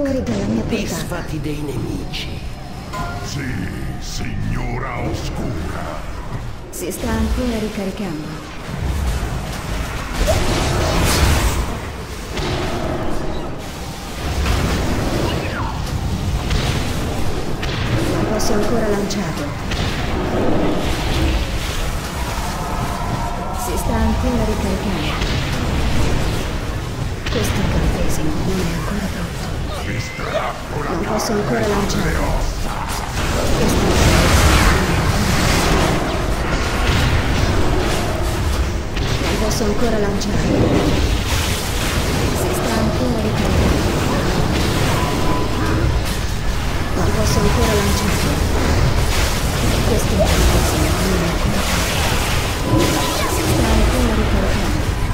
fuori dalla mia portata. Disfati dei nemici. Sì, signora oscura. Si sta ancora ricaricando. Non posso ancora lanciarlo. Si sta ancora ricaricando. Questo incantesimo non è ancora pronto. Mi strappo la Non posso ancora carne lanciarlo. dalle ossa. Questo non posso ancora lanciarlo. Si sta ancora ricaricando. Non posso ancora lanciarlo. Questo incantesimo non è ancora pronto. Si sta ancora ricaricando.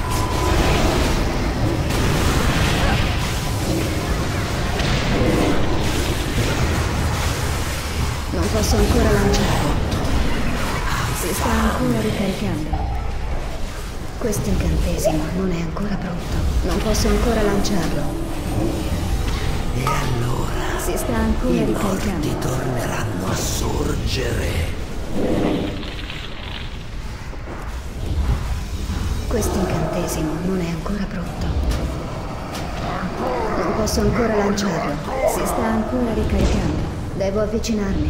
Non posso ancora lanciarlo. Si sta ancora ricaricando. Questo incantesimo non è ancora pronto. Non posso ancora lanciarlo. E allora Si sta ancora i ricaricando. morti torneranno a sorgere. Questo incantesimo non è ancora pronto. Non posso ancora lanciarlo. Si sta ancora ricaricando. Devo avvicinarmi.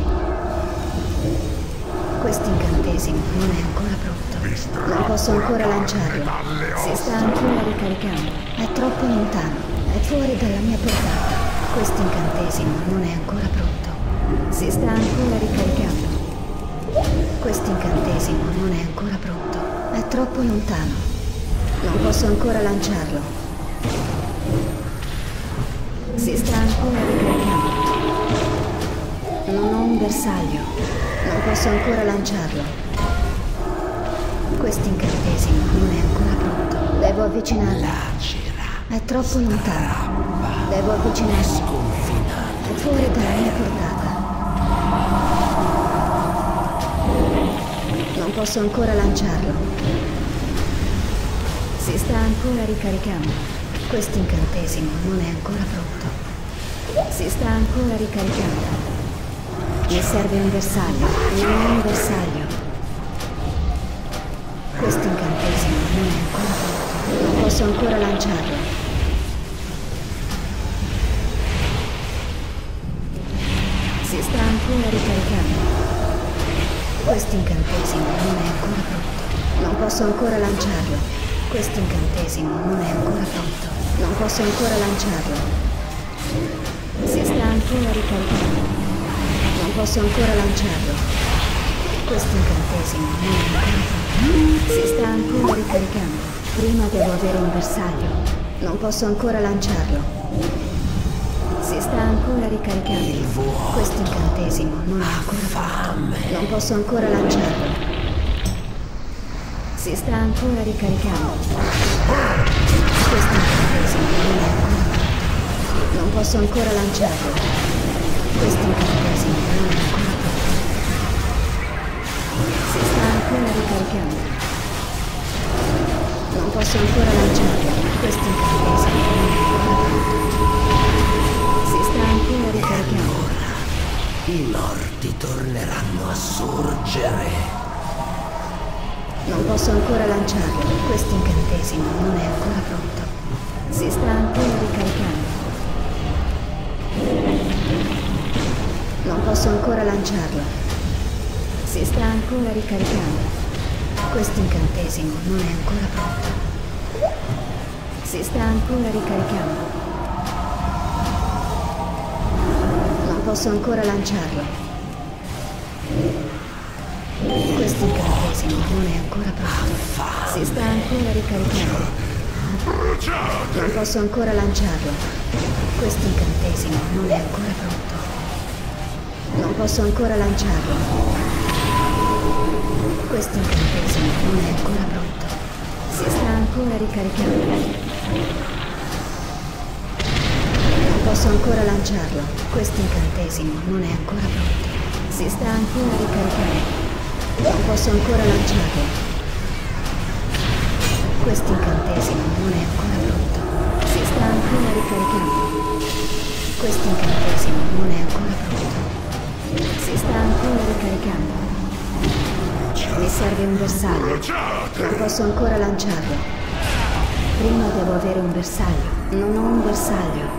Questo incantesimo non è ancora pronto. Non posso ancora lanciarlo. Si sta ancora ricaricando. È troppo lontano. È fuori dalla mia portata. Questo incantesimo non è ancora pronto. Si sta ancora ricaricando. Questo incantesimo non è ancora pronto. È troppo lontano. Non posso ancora lanciarlo. Si sta ancora ricaricando. Non ho un bersaglio. Non posso ancora lanciarlo. Questo incantesimo non è ancora pronto. Devo avvicinarmi. Lacera, È troppo lontano. Devo avvicinarmi. sconfinante. È fuori dalla mia portata. Non posso ancora lanciarlo. Si sta ancora ricaricando. Questo incantesimo non è ancora pronto. Si sta ancora ricaricando. Mi serve un bersaglio. Non ho un bersaglio. Questo incantesimo non è ancora pronto. Non posso ancora lanciarlo. Si sta ancora ricaricando. Questo incantesimo non è ancora pronto. Non posso ancora lanciarlo. Questo incantesimo non è ancora pronto. Non posso ancora lanciarlo. Si sta ancora ricaricando. Non posso ancora lanciarlo. Questo incantesimo non è ancora pronto. Si sta ancora ricaricando. Prima devo avere un bersaglio. Non posso ancora lanciarlo. Si sta ancora ricaricando. Il vuoto Questo incantesimo non è ancora pronto. Non posso ancora lanciarlo. Si sta ancora ricaricando. Questo incantesimo non è ancora pronto. Non posso ancora lanciarlo. Questo incantesimo non è ancora pronto. Si sta ancora ricaricando. Non posso ancora lanciarlo. Questo incantesimo non è ancora pronto. Si sta ancora ricaricando. I morti torneranno a sorgere. Non posso ancora lanciarlo. Questo incantesimo non è ancora pronto. Si sta ancora ricaricando. Non posso ancora lanciarlo. Si sta ancora ricaricando. Questo incantesimo non è ancora pronto. Si sta ancora ricaricando. Non posso ancora lanciarlo. Questo incantesimo non è ancora pronto. Si sta ancora ricaricando. Non posso ancora lanciarlo. Questo incantesimo non è ancora pronto. Non posso ancora lanciarlo. Questo incantesimo non è ancora pronto. Si sta ancora ricaricando. Non posso ancora lanciarlo. Questo incantesimo non è ancora pronto. Si sta ancora ricaricando. Non posso ancora lanciarlo. Questo incantesimo non è ancora pronto. Si sta ancora ricaricando. Questo incantesimo non è ancora pronto. Si sta ancora ricaricando. Mi serve un bersaglio. Non posso ancora lanciarlo. Prima devo avere un bersaglio. Non ho un bersaglio.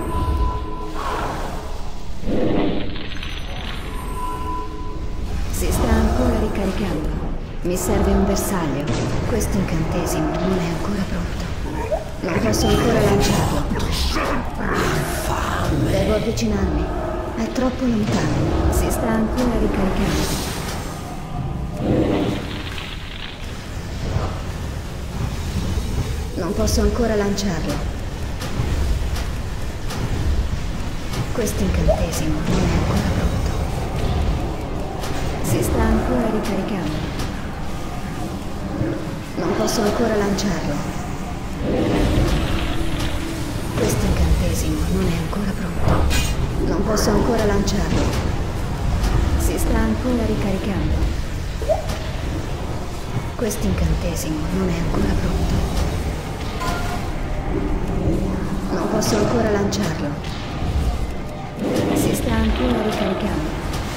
Si sta ancora ricaricando. Mi serve un bersaglio. Questo incantesimo non è ancora pronto. Non posso ancora lanciarlo. Devo avvicinarmi. È troppo lontano. Si sta ancora ricaricando. Non posso ancora lanciarlo. Questo incantesimo non è ancora pronto. Si sta ancora ricaricando. Non posso ancora lanciarlo. Questo incantesimo non è ancora pronto. Non posso ancora lanciarlo. Si sta ancora ricaricando. Questo incantesimo non è ancora pronto. Non posso ancora lanciarlo. Si sta ancora ricaricando.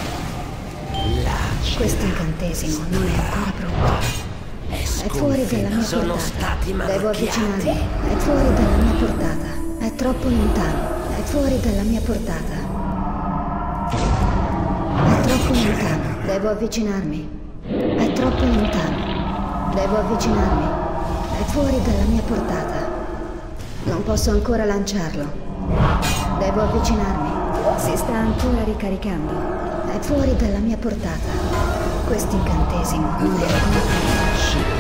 Questo incantesimo non è ancora pronto. È fuori dalla mia portata. Devo avvicinarmi. È fuori dalla mia portata. È troppo lontano. È fuori dalla mia portata. È troppo lontano. Devo avvicinarmi. È troppo lontano. Devo avvicinarmi. È fuori dalla mia portata. Non posso ancora lanciarlo. Devo avvicinarmi. Si sta ancora ricaricando. È fuori dalla mia portata. Questo incantesimo non è ancora pronto.